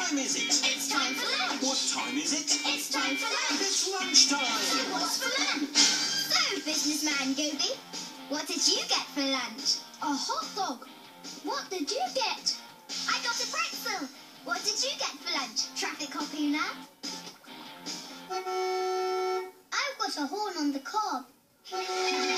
time is it? It's time for lunch. What time is it? It's time for lunch. It's lunchtime. So what's for lunch? So, businessman Goopy, what did you get for lunch? A hot dog. What did you get? I got a pretzel. What did you get for lunch, traffic harpooner? I've got a horn on the cob.